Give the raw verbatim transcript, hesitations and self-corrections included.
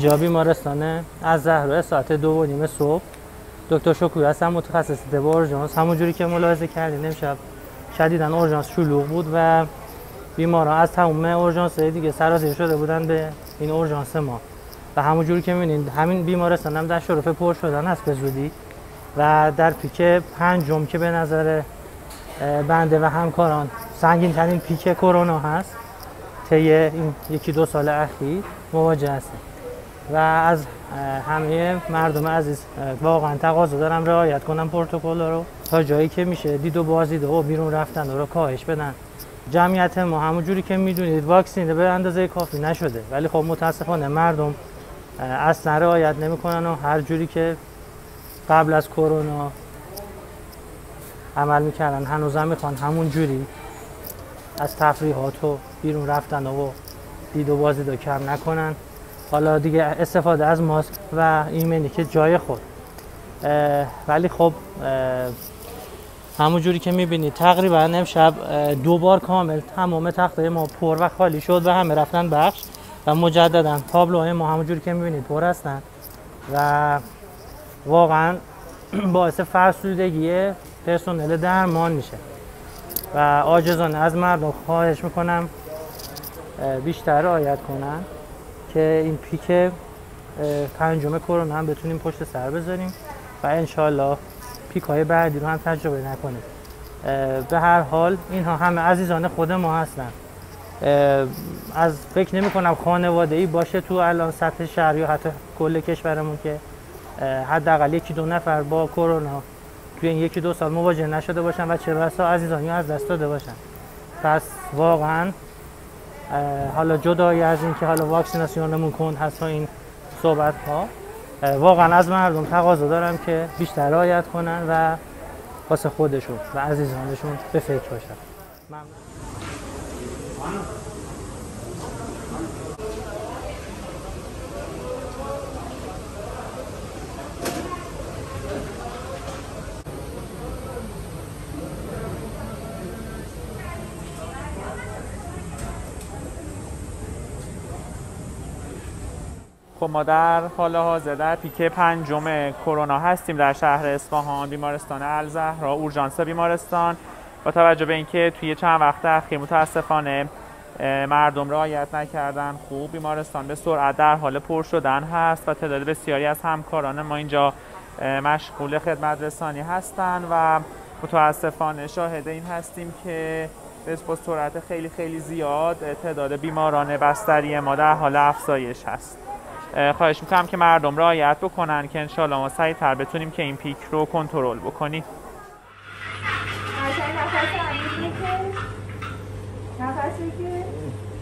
اینجا بیمارستان الزهرا ساعت دو و نیم صبح. دکتر شکوری هستم، متخصص طب اورژانس. همونجوری که ملاحظه کردین امشب شدیداً اورژانس شلوغ بود و بیماران از تمام اورژانس دیگه سرازیر شده بودن به این اورژانس ما و همونجوری که می‌بینید همین بیمارستان هم در شرف پر شدن هست به زودی و در پیک پنجم که به نظر بنده و همکاران سنگین ترین پیک کرونا هست طی این یکی دو سال اخیر مواجه هستیم و از همه مردم عزیز واقعا تقاضا دارم رعایت کنم پروتکل رو تا جایی که میشه دید و بازدید و بیرون رفتن رو کاهش بدن. جمعیت ما همونجوری که میدونید واکسین به اندازه کافی نشده، ولی خب متاسفانه مردم اصلا رعایت نمیکنن و هر جوری که قبل از کرونا عمل میکردن هنوزم میخوان همون جوری از تفریحات و بیرون رفتن و دید و بازدید رو کم نکنن. حالا دیگه استفاده از ماسک و ایمنی که جای خود، ولی خب همون جوری که میبینید تقریبا امشب دو بار کامل تمام تخته ما پر و خالی شد و همه رفتن بخش و مجددا تابلوهای ما همون جوری که میبینید پر هستن و واقعا باعث فرسودگی پرسنل درمان میشه و عاجزانه از مردم خواهش میکنم بیشتر رعایت کنن که این پیک پنجم کرونا هم بتونیم پشت سر بذاریم و انشالله پیک های بعدی رو هم تجربه نکنیم. به هر حال اینها همه عزیزان خود ما هستن. از فکر نمی کنم خانواده ای باشه تو الان سطح شهر یا حتی کل کشورمون که حداقل یکی دو نفر با کرونا توی این یکی دو سال مواجه نشده باشن و چه بسا عزیزانی از دست داده باشن. پس واقعا حالا جدای از این که حالا واکسیناسیونمون کند هست و این صحبت ها، واقعا از مردم تقاضا دارم که بیشتر رعایت کنن و واسه خودشون و عزیزانشون به فکر باشن. ممنون. خب ما در حال حاضر در پیک پنجم کرونا هستیم در شهر اصفهان، بیمارستان الزهرا اورژانس بیمارستان. با توجه به اینکه توی چند وقت اخیر متاسفانه مردم رعایت نکردن، خوب بیمارستان به سرعت در حال پر شدن هست و تعداد بسیاری از همکاران ما اینجا مشغول خدمت رسانی هستند و متاسفانه شاهد این هستیم که به سرعت خیلی خیلی زیاد تعداد بیماران بستری ما در حال افزایش هست. خواهش میکنم که مردم رعایت بکنن که انشالله ما سریعتر بتونیم که این پیک رو کنترل بکنیم. نفس عمیق بکش، نفس بکش.